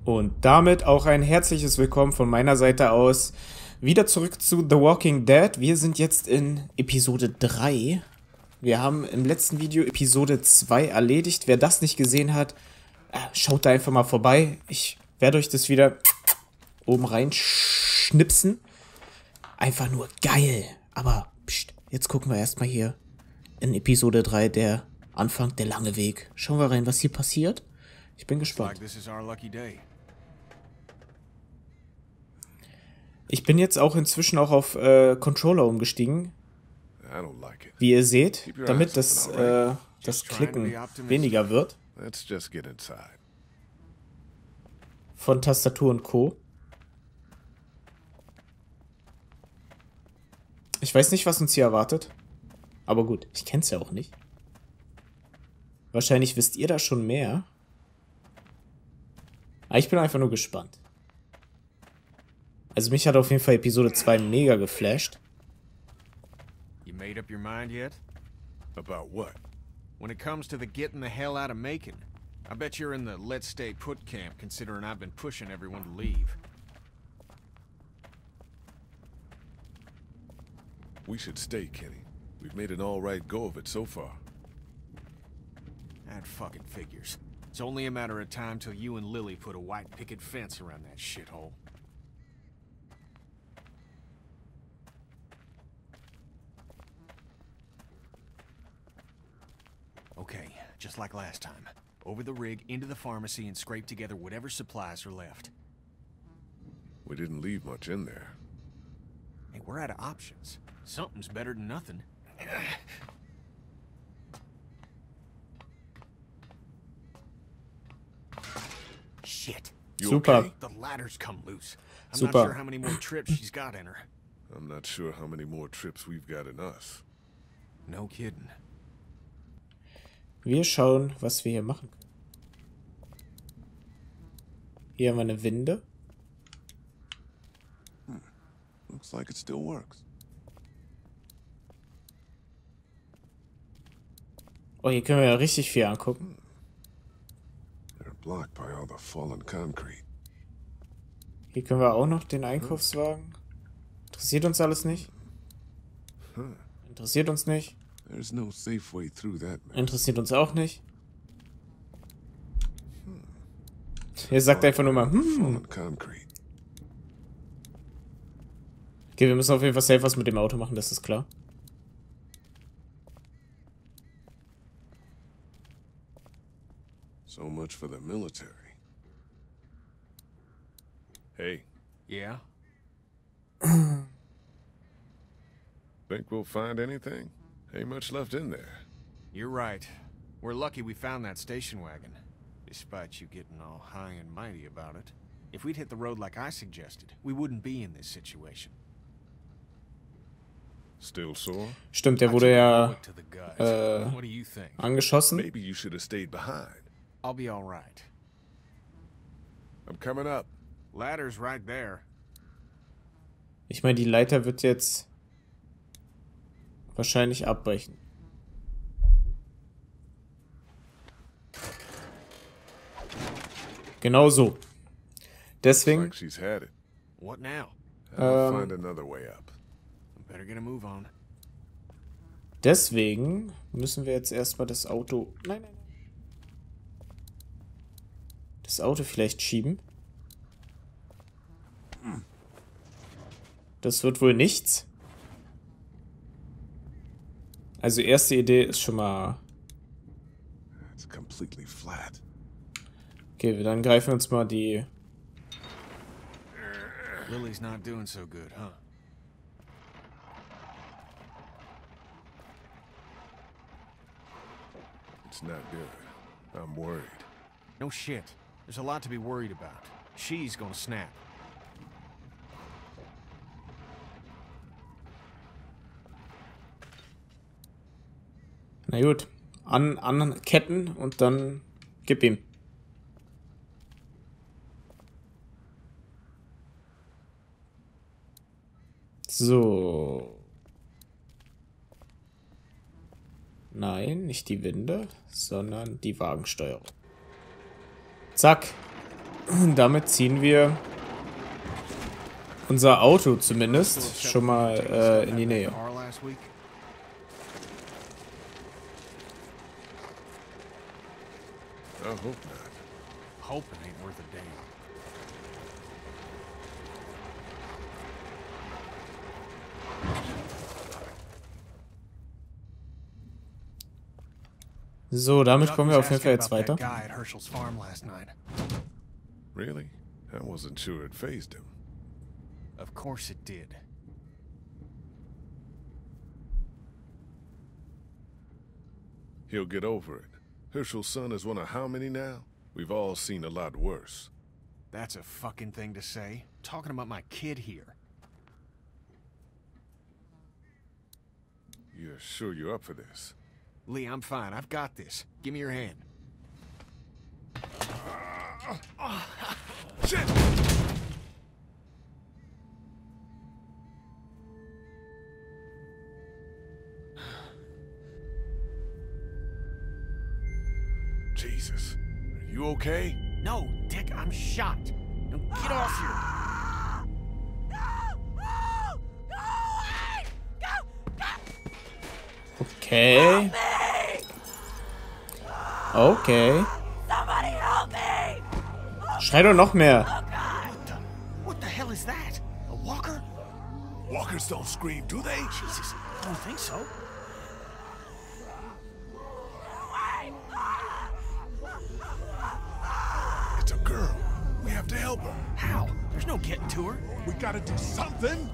Und damit auch ein herzliches Willkommen von meiner Seite aus. Wieder zurück zu The Walking Dead. Wir sind jetzt in Episode 3. Wir haben im letzten Video Episode 2 erledigt. Wer das nicht gesehen hat, schaut da einfach mal vorbei. Ich werde euch das wieder oben rein schnipsen. Einfach nur geil. Aber pst, jetzt gucken wir erstmal hier in Episode 3, der Anfang, der lange Weg. Schauen wir rein, was hier passiert. Ich bin gespannt. Ich bin jetzt auch inzwischen auch auf Controller umgestiegen. Wie ihr seht, damit das Klicken weniger wird. Von Tastatur und Co. Ich weiß nicht, was uns hier erwartet. Aber gut, ich kenn's ja auch nicht. Wahrscheinlich wisst ihr da schon mehr. Aber ich bin einfach nur gespannt. Also mich hat auf jeden Fall Episode 2 mega geflasht. You made up your mind yet? About what? When it comes to the getting the hell out of Macon. I bet you're in the let's stay put camp, considering I've been pushing everyone to leave. We should stay, Kenny. We've made an all-right go of it so far. That fucking figures. It's only a matter of time till you and Lily put a white picket fence around that shithole. Okay, just like last time. Over the rig, into the pharmacy, and scrape together whatever supplies are left. We didn't leave much in there. Hey, we're out of options. Something's better than nothing. Shit. Super. Okay? The ladder's come loose. I'm Super. not sure how many more trips she's got in her. I'm not sure how many more trips we've got in us. No kidding. Wir schauen, was wir hier machen können. Hier haben wir eine Winde. Looks like it still works. Oh, hier können wir ja richtig viel angucken. They're blocked by all the fallen concrete. Hier können wir auch noch den Einkaufswagen. Interessiert uns alles nicht. Interessiert uns nicht. There's no safe way through that, man. Interessiert uns auch nicht. Er sagt einfach nur mal, Fallen concrete. Okay, wir müssen auf jeden Fall safe was mit dem Auto machen, das ist klar. So much for the military. Hey, Yeah? think we'll find anything? Ain't much left in there. You're right. We're lucky we found that station wagon. Despite you getting all high and mighty about it. If we'd hit the road like I suggested, we wouldn't be in this situation. Still sore? Stimmt, der I wurde took a ja bullet to the gut. What do you think? angeschossen. Maybe you should have stayed behind. I'll be all right. I'm coming up. Ladder's right there. Ich meine, die Leiter wird jetzt wahrscheinlich abbrechen. Genau so. Deswegen, Like she's had it. What now? I'll find another way up. Better get a move on. deswegen müssen wir jetzt erstmal das Auto... Nein, nein, nein. Das Auto vielleicht schieben. Das wird wohl nichts. Also erste Idee ist schon mal... It's completely flat. Okay, dann greifen wir uns mal die... Lily's not doing so good, huh? It's not good. I'm worried. No shit. There's a lot to be worried about. She's gonna snap. Na gut. An Ketten und dann gib ihm. So. Nein, nicht die Winde, sondern die Wagensteuerung. Zack. Damit ziehen wir unser Auto zumindest schon mal in die Nähe. I hope not. Hoping ain't worth a damn. So, damit kommen wir auf jeden Fall jetzt weiter. Really? I wasn't sure it fazed him. Of course it did. He'll get over it. Herschel's son is one of how many now? We've all seen a lot worse. That's a fucking thing to say. Talking about my kid here. You're sure you're up for this? Lee, I'm fine. I've got this. Give me your hand. Shit! Jesus. Are you okay? No, Dick, I'm shot. Now get off here. Okay. Okay. Schrei doch noch mehr. What the hell is that? A walker? Walkers don't scream, do they? Jesus, I don't think so. It's a girl. We have to help her. How? There's no getting to her. We gotta do something.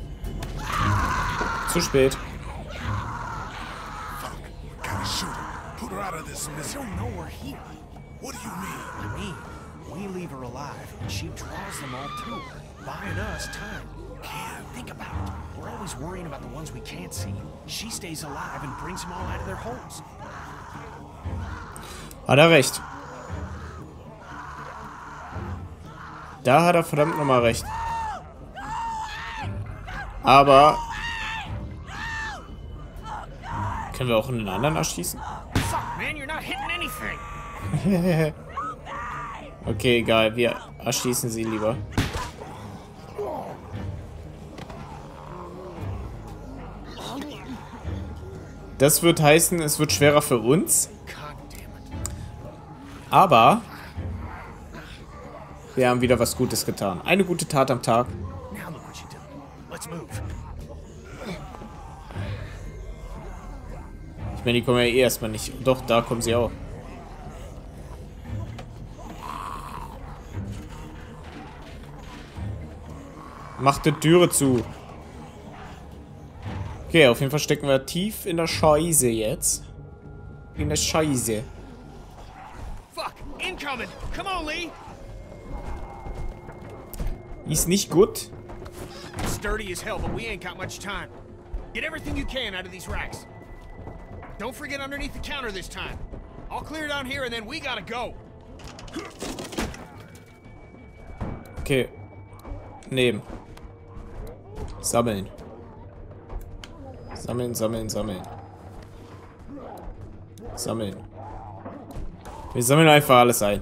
Zu spät. Fuck. Gotta shoot her. Put her out of this I misery. don't know we're here. What do you mean? I mean, we leave her alive, and she draws them all to her, buying us time. Can't think about it. We're always worrying about the ones we can't see. She stays alive and brings them all out of their holes. Hat er recht. Da hat er verdammt nochmal recht. Aber... Können wir auch einen anderen erschießen? Fuck, man, you're not hitting anything. Okay, egal. Wir erschießen sie lieber. Das wird heißen, es wird schwerer für uns. Aber wir haben wieder was Gutes getan. Eine gute Tat am Tag. Now look what you did. Let's move. Ich meine, die kommen ja eh erstmal nicht. Doch, da kommen sie auch. Macht die Türe zu. Okay, auf jeden Fall stecken wir tief in der Scheiße jetzt. In der Scheiße. Fuck, incoming. Come on, Lee. Ist nicht gut. Sturdy as hell, but we ain't got much time. Get everything you can out of these racks. Don't forget underneath the counter this time. I'll clear down here and then we gotta go. Okay. Nehmen. Sammeln. Sammeln, sammeln, sammeln. Sammeln. Wir sammeln einfach alles ein.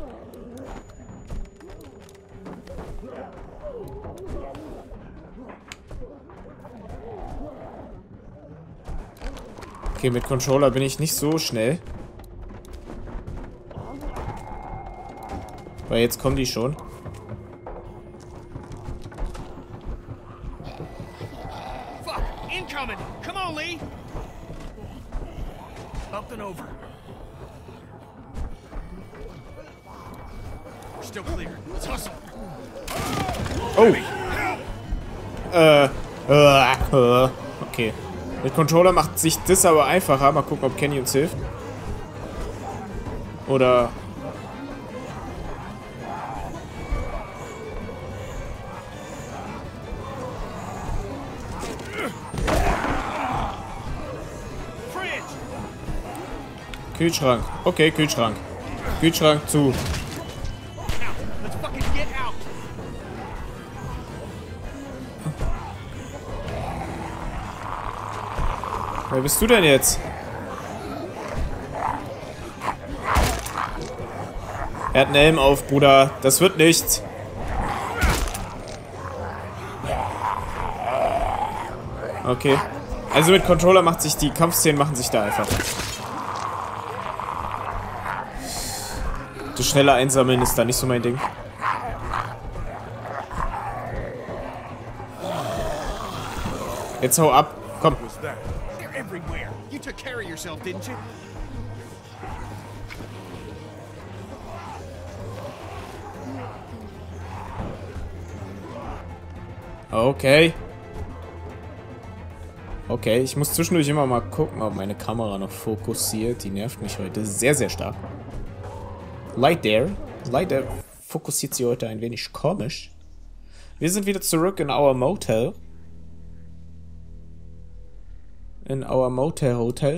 Okay, mit Controller bin ich nicht so schnell. Weil jetzt kommen die schon. Fuck, incoming. Come on, Lee. Up and over. We're still clear. Let's hustle. Oh. Okay. Mit Controller macht sich das aber einfacher. Mal gucken, ob Kenny uns hilft. Oder... Kühlschrank. Okay, Kühlschrank. Kühlschrank zu. Let's fucking get out. Wer bist du denn jetzt? Er hat einen Helm auf, Bruder. Das wird nichts. Okay. Also mit Controller macht sich die Kampfszenen machen sich da einfach. Das schnelle Einsammeln ist da nicht so mein Ding. Jetzt hau ab. Komm. They're everywhere. You took care of yourself, didn't you? Okay. Okay, ich muss zwischendurch immer mal gucken, ob meine Kamera noch fokussiert. Die nervt mich heute sehr, sehr stark. Leider fokussiert sie heute ein wenig komisch. Wir sind wieder zurück in our Motel. In our Motel Hotel.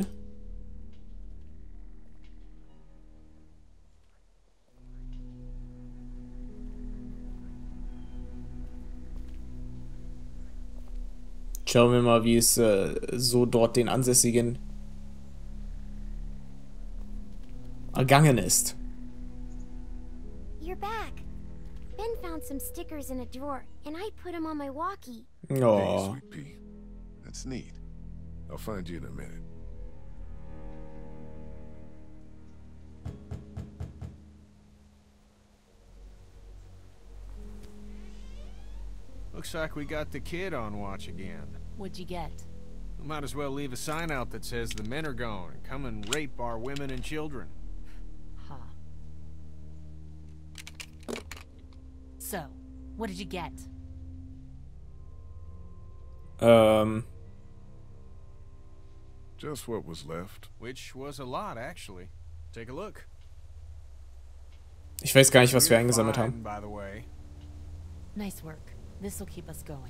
Schauen wir mal, wie es so dort den Ansässigen ergangen ist. You're back. Ben found some stickers in a drawer, and I put them on my walkie. Hey, Oh. Sweet Pea. That's neat. I'll find you in a minute. Looks like we got the kid on watch again. What'd you get? We might as well leave a sign out that says the men are gone and come and rape our women and children. Huh. So, what did you get? Just what was left. Which was a lot, actually. Take a look. Ich weiß gar nicht, was wir You're eingesammelt fine, haben. by the way. Nice work. This'll keep us going.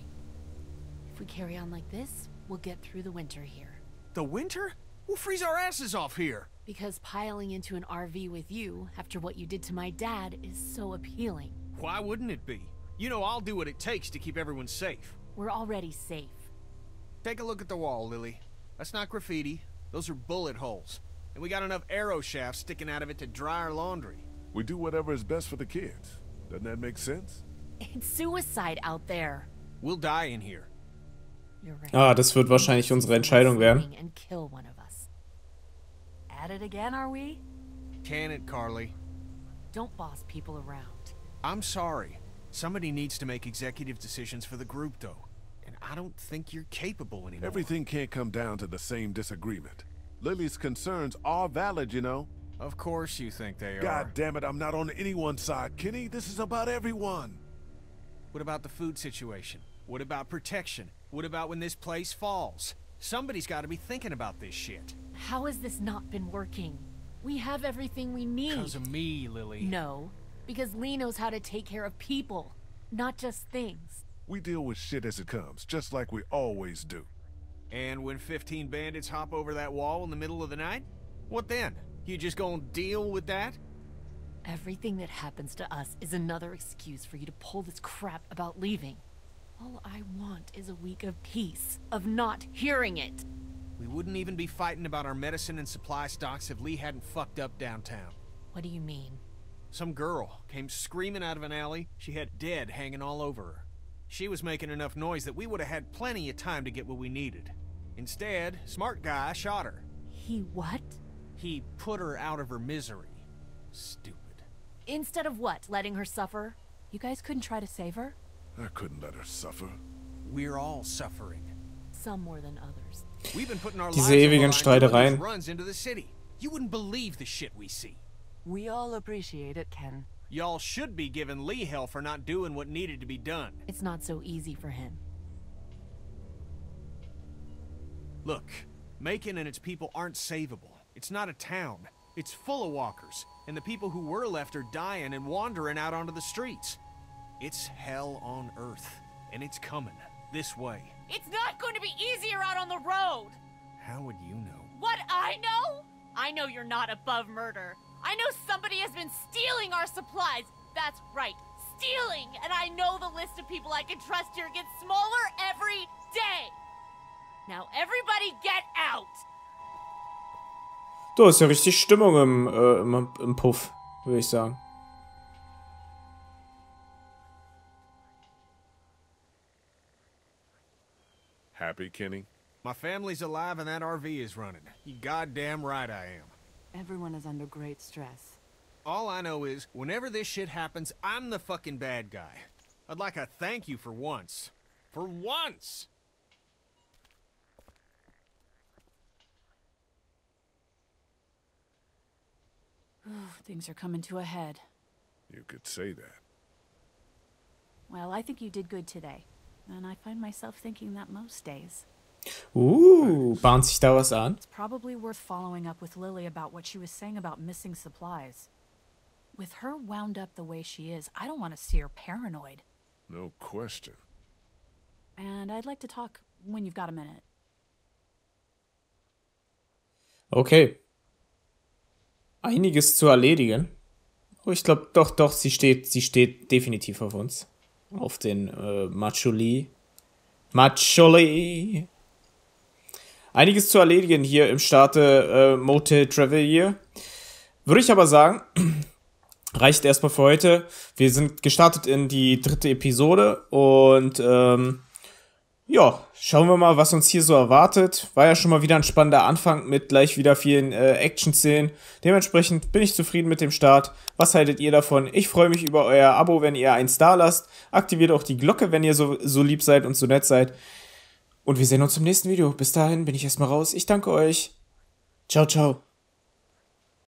If we carry on like this, we'll get through the winter here. The winter? We'll freeze our asses off here. Because piling into an RV with you, after what you did to my dad, is so appealing. Why wouldn't it be? You know I'll do what it takes to keep everyone safe. We're already safe. Take a look at the wall, Lily. That's not graffiti. Those are bullet holes. And we got enough arrow shafts sticking out of it to dry our laundry. We do whatever is best for the kids. Doesn't that make sense? It's suicide out there. We'll die in here. You're right. Ah, das wird wahrscheinlich unsere Entscheidung werden. And kill one of us. At it again, are we? Can it, Carly? Don't boss people around. I'm sorry. Somebody needs to make executive decisions for the group, though. And I don't think you're capable anymore. Everything can't come down to the same disagreement. Lily's concerns are valid, you know. Of course you think they are. God damn it, I'm not on anyone's side, Kenny. This is about everyone. What about the food situation? What about protection? What about when this place falls? Somebody's got to be thinking about this shit. How has this not been working? We have everything we need. Because of me, Lily. No, because Lee knows how to take care of people, not just things. We deal with shit as it comes, just like we always do. And when 15 bandits hop over that wall in the middle of the night? What then? You just gonna deal with that? Everything that happens to us is another excuse for you to pull this crap about leaving. All I want is a week of peace, of not hearing it. We wouldn't even be fighting about our medicine and supply stocks if Lee hadn't fucked up downtown. What do you mean? Some girl came screaming out of an alley. She had dead hanging all over her. She was making enough noise that we would have had plenty of time to get what we needed. Instead, smart guy shot her. He what? He put her out of her misery. Stupid. Instead of what? Letting her suffer? You guys couldn't try to save her? I couldn't let her suffer. We're all suffering. Some more than others. We've been putting our Diese lives on the ewigen line doing Streitereien. these runs into the city. You wouldn't believe the shit we see. We all appreciate it, Ken. Y'all should be giving Lee hell for not doing what needed to be done. It's not so easy for him. Look, Macon and its people aren't savable. It's not a town. It's full of walkers, and the people who were left are dying and wandering out onto the streets. It's hell on earth, and it's coming this way. It's not going to be easier out on the road! How would you know? What I know? I know you're not above murder. I know somebody has been stealing our supplies. That's right, stealing! And I know the list of people I can trust here gets smaller every day. Now everybody get out! Da ist ja richtig Stimmung im Puff, würde ich sagen. Happy, Kenny? My family's alive and that RV is running. You goddamn right I am. Everyone is under great stress. All I know is, whenever this shit happens, I'm the fucking bad guy. I'd like a thank you for once. For once! Things are coming to a head. You could say that. Well, I think you did good today. And I find myself thinking that most days. Bahnt sich da was an? It's probably worth following up with Lily about what she was saying about missing supplies. With her wound up the way she is, I don't want to see her paranoid. No question. And I'd like to talk when you've got a minute. Okay. Einiges zu erledigen. Oh, ich glaube, doch, sie steht definitiv auf uns. Auf den Macholi. Einiges zu erledigen hier im Staate Motel Travel. Würde ich aber sagen, reicht erstmal für heute. Wir sind gestartet in die 3. Episode und ja, schauen wir mal, was uns hier so erwartet. War ja schon mal wieder ein spannender Anfang mit gleich wieder vielen Action-Szenen. Dementsprechend bin ich zufrieden mit dem Start. Was haltet ihr davon? Ich freue mich über euer Abo, wenn ihr eins da lasst. Aktiviert auch die Glocke, wenn ihr so lieb seid und so nett seid. Und wir sehen uns im nächsten Video. Bis dahin bin ich erstmal raus. Ich danke euch. Ciao, ciao.